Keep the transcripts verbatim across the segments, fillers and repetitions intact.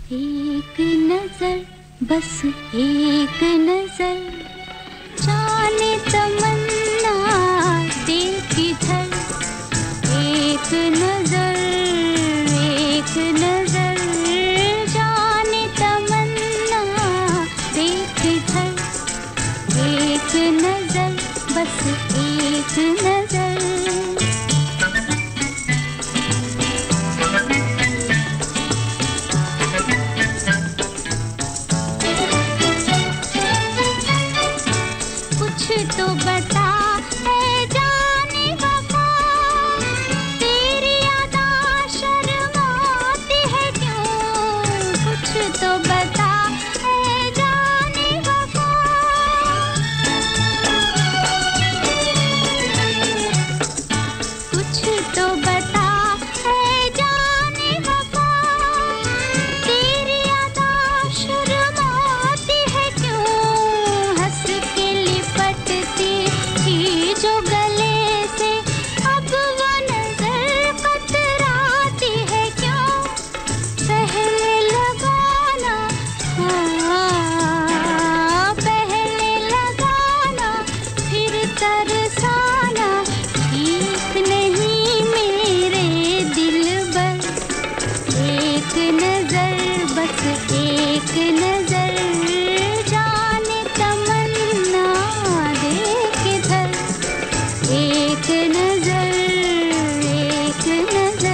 एक नजर, बस एक नजर, जाने तमन्ना देख इधर। एक नजर, एक नजर, जाने तमन्ना देख इधर। एक नजर, बस एक नजर। तो बता है जाने वफा, तेरी अदा शर्माती है क्यों? कुछ तो बता है जाने वफा, कुछ तो बता है जाने वफा, तेरी अदा शर्माती है क्यों? हंस के जो गले से अब वो नजर कतराती है क्यों? पहले लगाना, हाँ पहले लगाना, फिर तरसाना ठीक नहीं मेरे दिलबर। एक नजर, बस एक नजर, जाने तमन्ना देख इधर। एक नजर, एक नजर।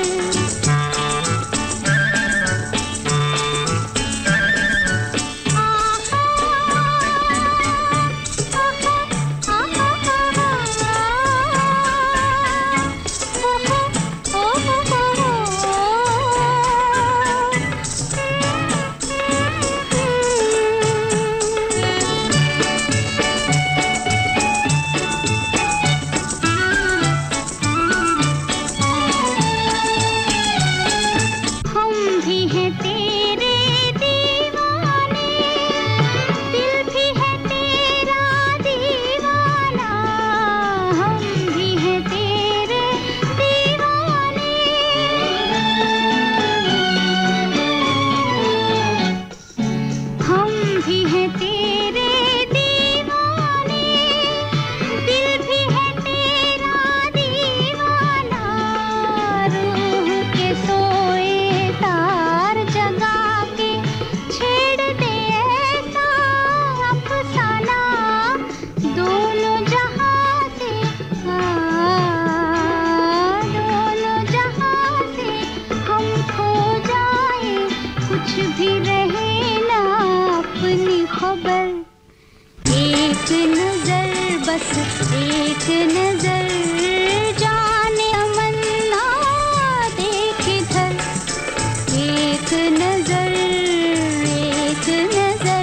भी रहे ना अपनी खबर। एक नजर, बस एक नजर, जाने तमन्ना देख इधर। एक नजर, एक नजर।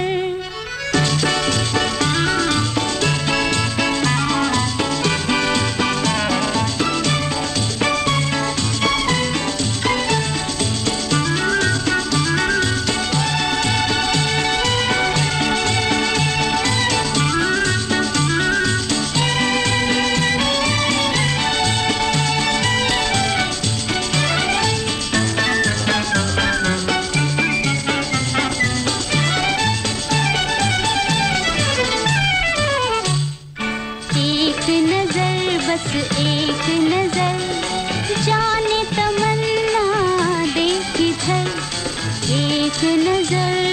एक नजर, बस एक नजर, जाने तमन्ना देख इधर। एक नजर।